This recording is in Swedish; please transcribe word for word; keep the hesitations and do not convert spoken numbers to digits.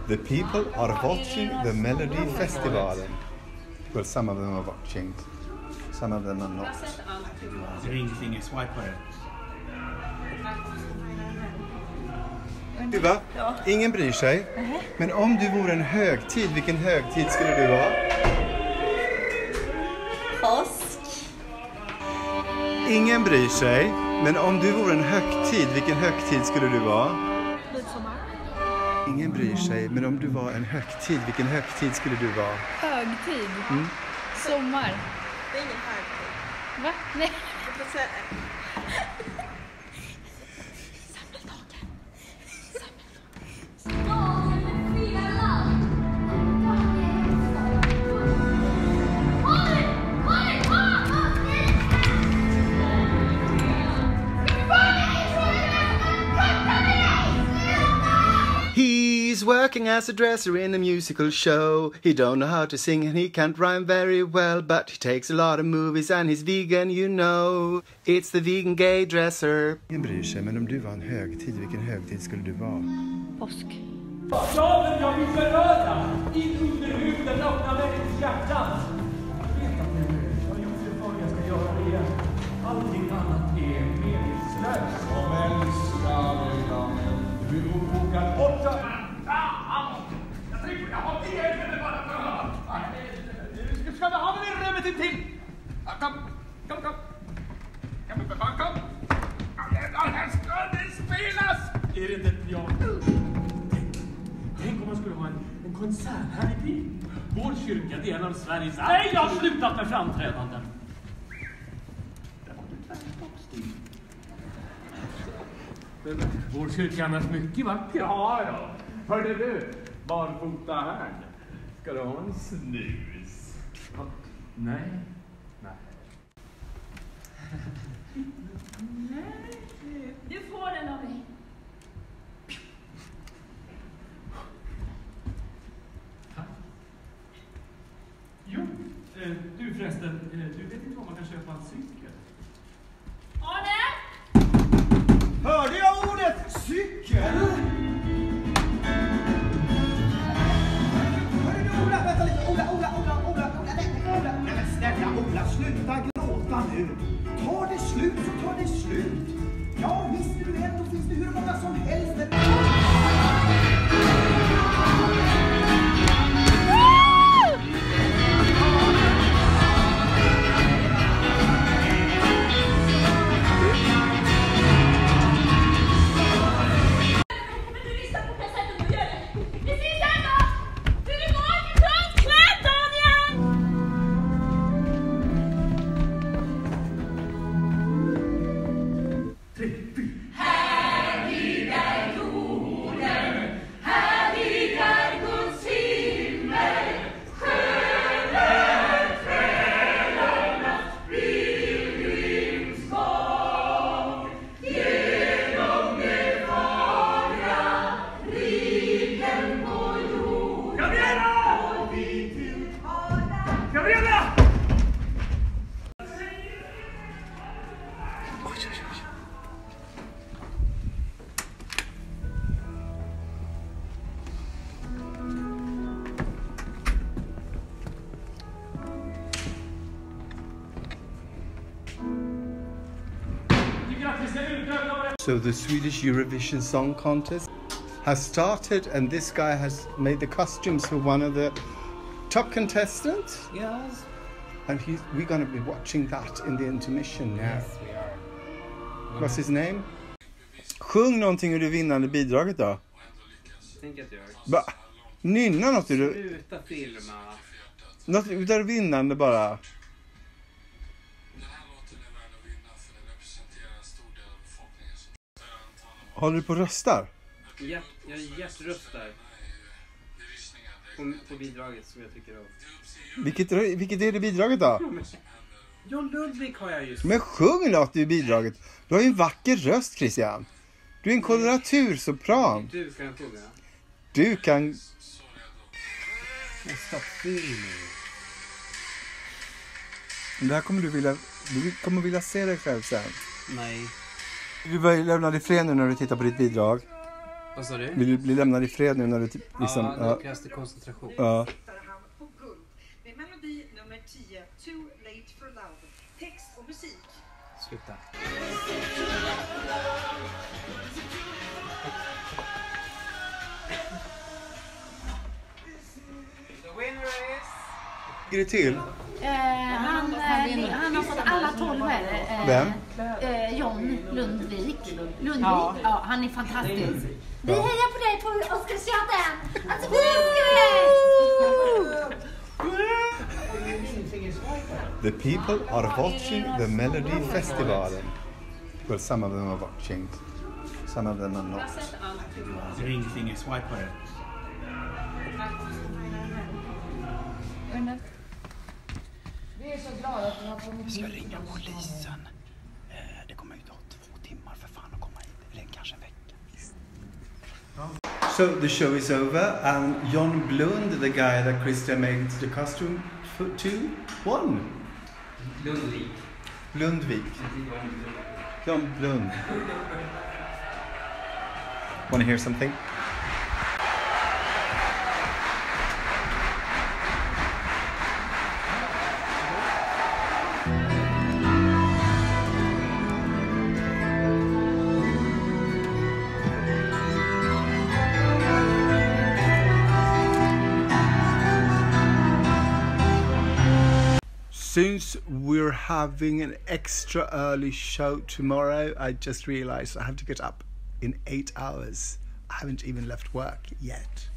The people are watching the Melody Festival. Well, some of them are watching. Some of them are not. Ringfinger, swipe på det. Ylva, ingen bryr sig. Men om du vore en högtid, vilken högtid skulle du vara? Påsk. Ingen bryr sig. Men om du vore en högtid, vilken högtid skulle du vara? Midsommar. Ingen bryr sig. Men om du var en högtid, vilken högtid skulle du vara? Högtid? Mm. Sommar? Det är ingen högtid. Va? Nej. He's working as a dresser in a musical show. He don't know how to sing and he can't rhyme very well, but he takes a lot of movies and he's vegan, you know. It's the vegan gay dresser. Ingen bryr sig, men om du var en högtid, vilken högtid skulle du vara? Påsk. Ja, men jag vill förröda! In under huden, öppna människors hjärtan! Jag vet att det är möjligt. Jag har gjort det förr, jag ska göra det igen. Allting annat är meningslöst. Som älskar dig, Daniel. Du bokar åtta... Jag trycker, jag har tio eller bara för... Ska vi ha den i rummet intill? Kom, kom, kom. Kom, kom, kom, kom. Här ska det spelas! Är det inte jag? Tänk om man skulle ha en, en konsert här i byn. Vår kyrka, det är en av Sveriges... Nej, jag har slutat med framträdanden. Där var det tvärstoppstil. Men vår kyrka är annars mycket vacker. Ja, ja. Hörde du? Barfota här. Ska du ha en snus? Ja. Nej. Nej. Nej. Du får den av mig. Jo, eh, du förresten, eh, du vet inte vad man kan köpa en cykel? Arne! Hörde jag ordet cykel? Hörru du, Ola, vänta lite. Ola, Ola, Ola, Ola, Ola, Ola, Ola. Nej men snälla Ola, sluta gråta nu. Tar det slut så tar det slut. Ja, visst du vet, då finns det hur många som helst. So the Swedish Eurovision Song Contest has started, and this guy has made the costumes for one of the top contestants. Yes. And he's, we're going to be watching that in the intermission now. Yes, we are. What's his name? Sjung någonting ur det vinnande bidraget då. Tänk att jag gör. Ba, nynna något ur det. Sluta filma. Något ur det vinnande bara. Håller du på och röstar? Hjärt, jag hjärtröstar. På, på bidraget som jag tycker om. Vilket, vilket är det bidraget då? John Ludvig har jag just. Men sjung något ur bidraget. Du har ju en vacker röst, Christian. Du är en koloratursopran. Du kan sjunga. Du kan... Stopp film. Det här kommer du vilja... Du kommer vilja se dig själv sen. Nej. Du börjar lämna dig fred nu när du tittar på ditt bidrag. Vad sa du? Vill du bli lämnad i fred nu när du typ liksom... Ja, Ja, nu krävs det koncentration. ja. hittade han på guld med melodi nummer tio, Too Late for Love. Text och musik. Sluta. The winner is... Ligger det till? Eh, han, eh, han har fått alla tolv här. Eh, Vem? Eh, John Lundvik. Lundvik, ja. Ja, han är fantastisk. Vi hejar på dig på Oscarsteatern! Alltså vi älskar dig! The people are watching the Melody Festival. Well, some of them are watching. Some of them are not. Ringfinger, swipe på det. Vi är så glada att vi har kommit. Vi ska ringa polisen. Det kommer ju ta två timmar för fan att komma hit. Eller kanske en vecka. So the show is over and John Blund, the guy that Christian made the costume for, to, won. Lundvik. Lundvik. John Blund. Want to hear something? Since we're having an extra early show tomorrow, I just realized I have to get up in eight hours. I haven't even left work yet.